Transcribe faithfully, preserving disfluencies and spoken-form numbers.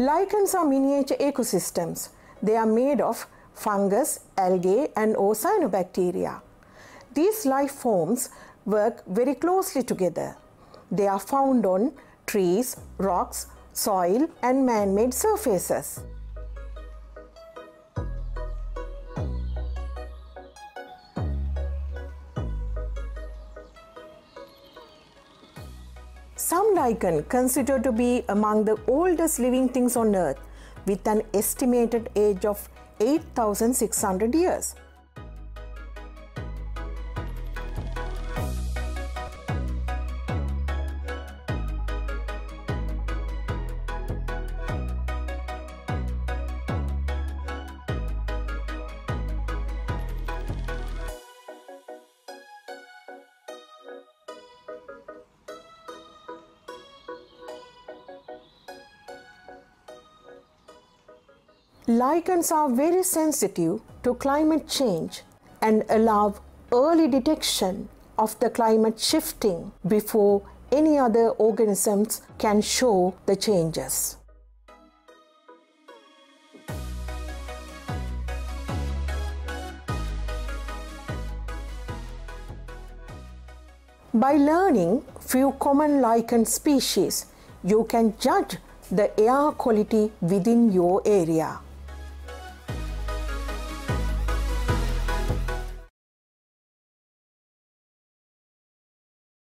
Lichens are miniature ecosystems. They are made of fungus, algae and or cyanobacteria. These life forms work very closely together. They are found on trees, rocks, soil and man-made surfaces. Some lichen considered to be among the oldest living things on Earth, with an estimated age of eight thousand six hundred years. Lichens are very sensitive to climate change and allow early detection of the climate shifting before any other organisms can show the changes. By learning few common lichen species, you can judge the air quality within your area.